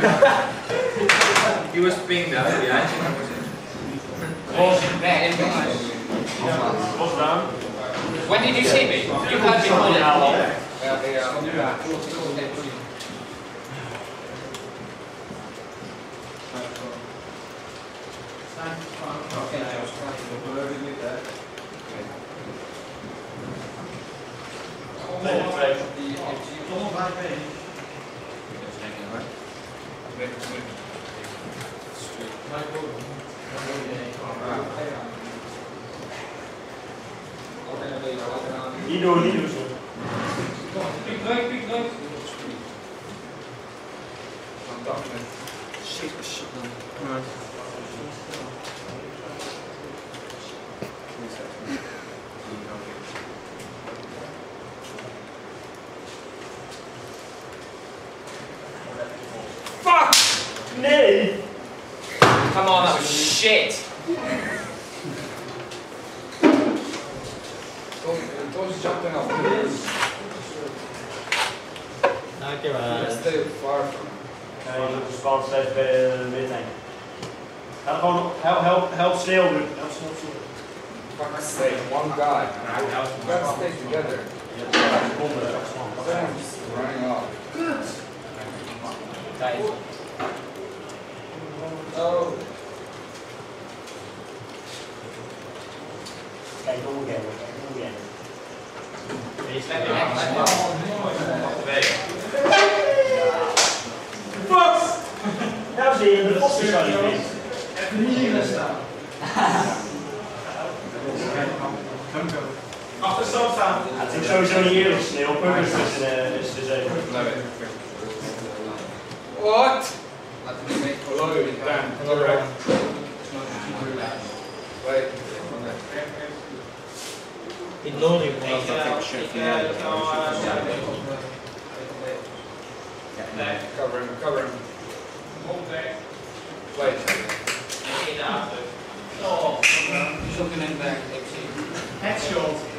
He was being there, yeah. When did you see me? You had me on it. Niet doen zo. Piek druk. Shit. Fuck! Nee! Come on, that was shit! Those jumping off. Dankjewel. Stay far from. Ja, je moet de span steeds bij de midlijn. Ga gewoon help sneeuw doen. Help sneeuw. Fuck's sake, one guy. We gotta stay together. Je hebt 5 seconden. I'm just running off. Oh. Kijk, nog een game. Wat? Nou zie je de posten zo niet meer. Even hier gaan staan. Achterstand staan. Het is sowieso niet eerlijk sneeuw. Pukkers is de zee. What? Hello, Dan. Alright. Wait. Ignoring was dat ik chef. Cover him. Wait. Zoeken in back. Headshot.